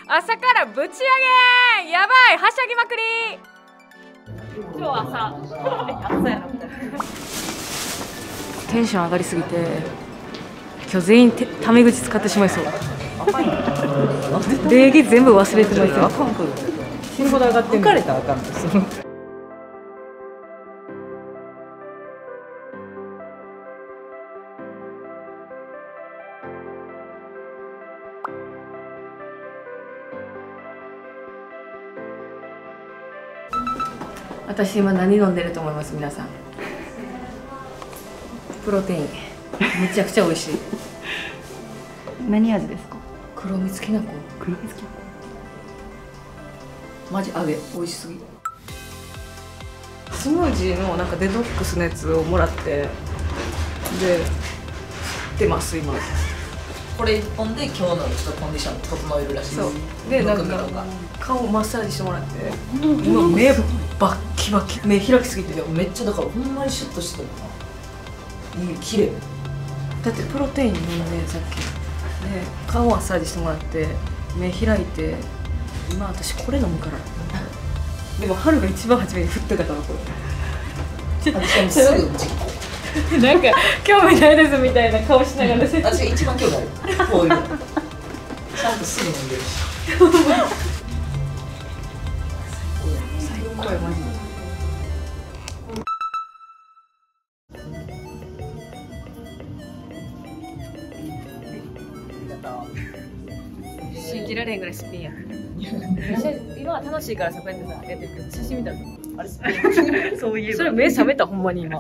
朝からぶち上げやばいはしゃぎまくり。今日朝やなみたいな。テンション上がりすぎて今日全員タメ口使ってしまいそう。礼儀全部忘れてまいそう。死ぬほど上がってんの。疲れたらあかんです。私今何飲んでると思います皆さん。プロテインめちゃくちゃ美味しい。 何味ですか？ 黒蜜きなこ。 黒蜜きなこマジ揚げ美味しすぎ。スムージーのなんかデトックスのやつをもらってで出ます今。 これ1本で今日のちょっとコンディション整えるらしいです。 そうでなんか顔マッサージしてもらって今目バッキバキ、目開きすぎてめっちゃだからほんまにシュッとしてたな。いい綺麗だってプロテイン飲んでさっきで顔マッサージしてもらって目開いて今私これ飲むから。でも春が一番初めに振ってたからこれ。 私もすぐ実行。 なんか興味ないですみたいな顔しながら私が一番興味ある。こういうのちゃんとすぐ飲んでるし。 最高やマジで。信じられへんぐらいスピンや。今は楽しいからさこうやってさやってるけど写真見たらあれスピン。そういうそれ目覚めたほんまに今。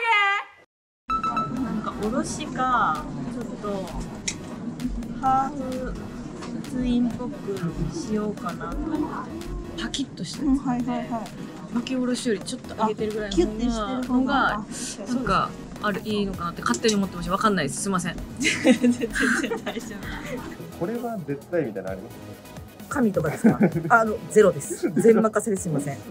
なんかおろしかちょっとハーフツインっぽくしようかなと思って。 パキッとしたやつ。 はいはいはい。 巻きおろしよりちょっと上げてるぐらいの方がなんかあるいいのかなって勝手に思ってました。わかんないです。すいません。 全然大丈夫。 これは絶対みたいなのあります？ 神とかですか？ゼロです。全任せですいません。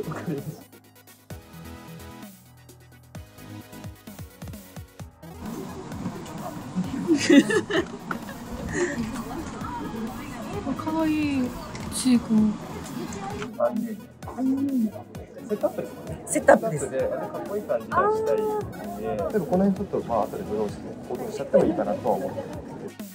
可愛いチークも。 セットアップですかね。 セットアップです。 でかっこいい感じにしたいんで、でもこの辺ちょっとまあ後でブローしてコートしちゃってもいいかなとは思ってます。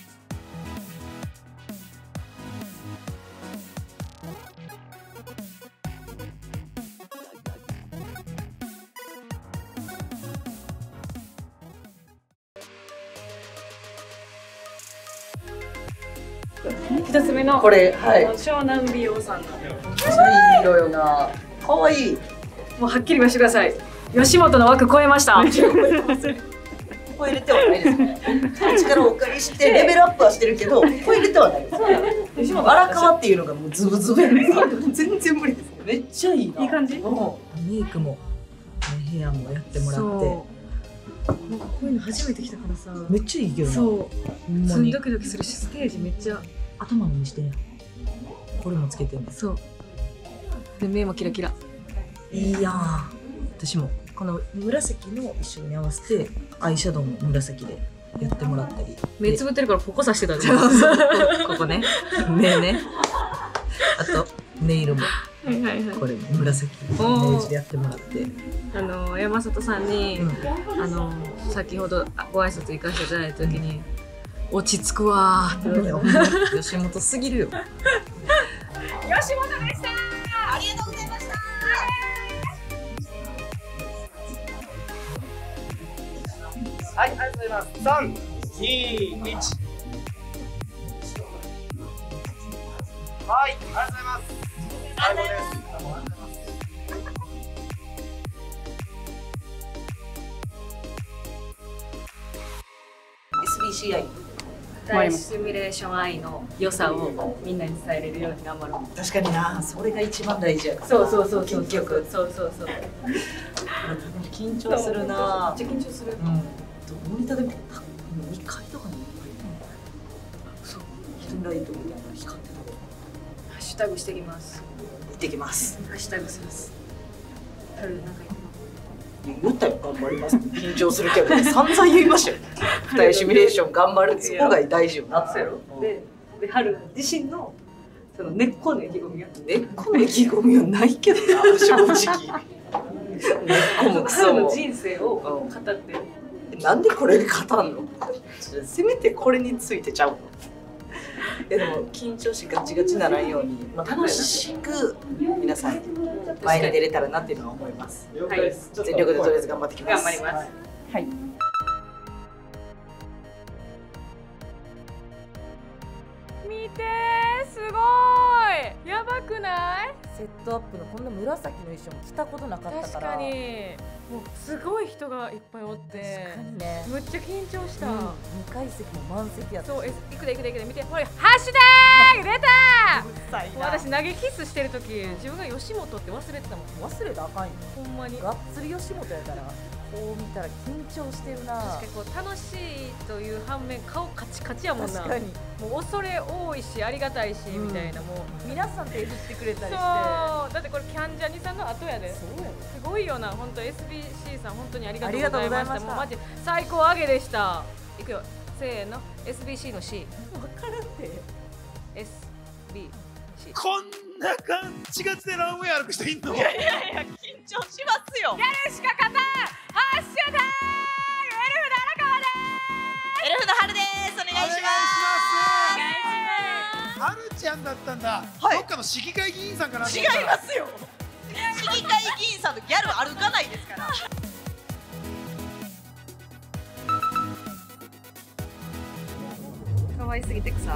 一つ目のこれはい湘南美容さんのいい色よな。可愛い。 もうはっきり言わせてください。吉本の枠超えました。 ここ入れてはないですね。力をお借りしてレベルアップはしてるけど、ここ入れてはないです。荒川っていうのがもうズブズブやね。全然無理です。めっちゃいいな。 いい感じ？ メイクもヘアもやってもらって、 こういうの初めて来たからさ。 めっちゃいいけどな。 そう。 ほんまにすんドキドキするしステージめっちゃ頭のにしてんやん。これもつけてんねん。 そう。で目もキラキラ。 いいやん。私もこの紫の一緒に合わせてアイシャドウも紫でやってもらったり。 目つぶってるからポコさしてたね。 ここね、目ね。あとネイルもはいはいはい。 これも紫のイメージでやってもらって。 山里さんに、先ほどご挨拶行かせていただいた時に、落ち着くわーって言われて。 吉本すぎるよ。 吉本でした。ありがとうございました。 はい、ありがとうございます。3、2、1。はい、ありがとうございます。最後です。 SBCI。 大シミュレーション愛の良さをみんなに伝えれるように頑張ろう。 確かにな、それが一番大事やから。 そうそうそうそう。 結局。 そうそうそう。 緊張するな。 めっちゃ緊張する。 モニターでも2階とかにそうヒットライトみたいなの光ってた。 ハッシュタグしてきます。 行ってきます。 ハッシュタグします。春なんか言ったよ、頑張ります。緊張するけど、散々言いましたよ。二重シミュレーション頑張る、そこが大事よなって。 で春自身のその根っこの意気込みが。 根っこの意気込みはないけどな、正直。根っこもクソも。 彼の人生を語ってる。 なんでこれで語んの？せめてこれについてちゃうの。でも緊張しガチガチならんように、楽しく皆さん前に出れたらなっていうのは思います。 はい。 全力でとりあえず頑張ってきます。 頑張ります。はい。見てー、すごい。やばくない？ セットアップのこんな紫の衣装も着たことなかったから。 確かに。もうすごい人がいっぱいおって。 確かにね。 むっちゃ緊張した。 2階席も満席やった。 そう、行くで行くで行くで、見て、ほら、ハッシュタグ出たー。私投げキスしてる時、自分が吉本って忘れてたもん。 忘れたらあかんよ。 ほんまに。 がっつり吉本やから。こう見たら緊張してるな。 確かにこう楽しいという反面顔カチカチやもんな。 確かにもう恐れ多いしありがたいし、みたいな、もう皆さん手振ってくれたりして。 そうだってこれキャンジャニさんの後やで。 そうやで。 すごいよな。本当 SBC さん本当にありがとうございました。 ありがとうございました。 もうマジ最高上げでした。いくよ、せーの、 SBC の C。 分からんて。 SBC。 こんなガンチガチでランウェイ歩く人いんの？ いやいやいや、緊張しますよ。 やるしか勝たん。ハッシュタグエルフの荒川です。 エルフの春です。お願いします。 お願いします。はるちゃんだったんだ。 はいどっかの市議会議員さんかなと違い思ったら。 ますよ。市議会議員さんのギャル歩かないですから。 可愛すぎて草。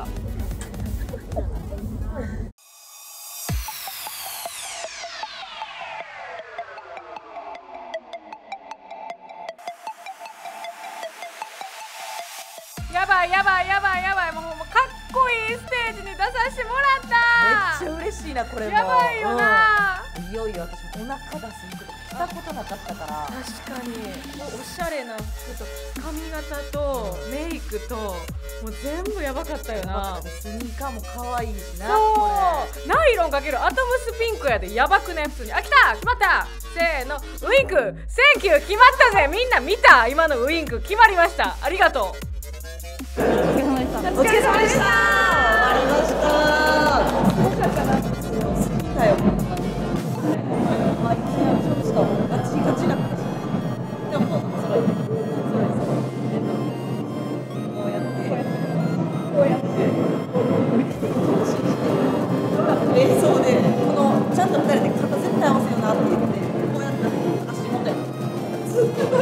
やばいやばいやばいやばい、もうかっこいいステージに出させてもらった。 めっちゃ嬉しいなこれも。 やばいよな。 いよいよ私もお腹出す服とか着たことなかったから。 確かにもうおしゃれな服と髪型とメイクともう全部やばかったよな。 スニーカーも可愛いしな。 そうナイロンかけるアトムスピンクやで。やばくね普通に。あ、来た、決まった。せーの、ウインク。センキュー、決まったぜ。みんな見た？今のウインク決まりました。ありがとう。 お疲れ様でした。終わりました。好きだよ。毎日ちょっとガチガチな感じ。でもそれこうやって映像でこのちゃんと2人で肩絶対合わせようなって言ってこうやったら足元やずっと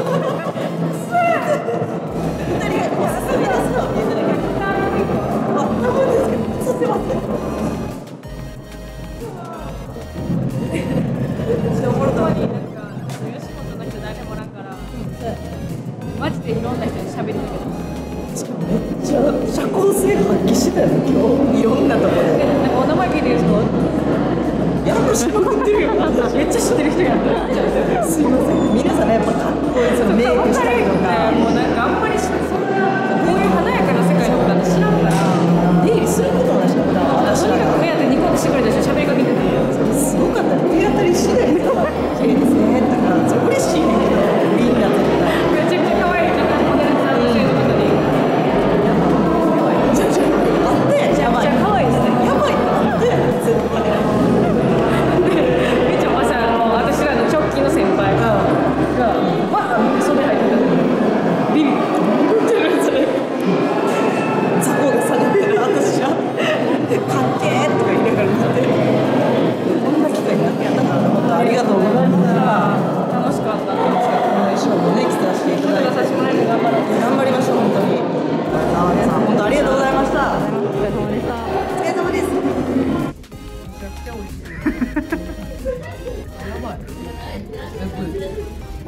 2人がこう進み出すのは見えてないけど。多分ですけど、映ってますね。 おもろかった。なんか吉本の人誰もおらんから、マジでいろんな人に喋りかけた。 めっちゃ社交性発揮してたよね、今日。いろんなところで。 なんかお名前聞いてる人？ いや、知ってるよ。 めっちゃ知ってる人やった。 すいません。皆さんね、やっぱかっこいい、そのメイクしたりとか。 もうなんかあん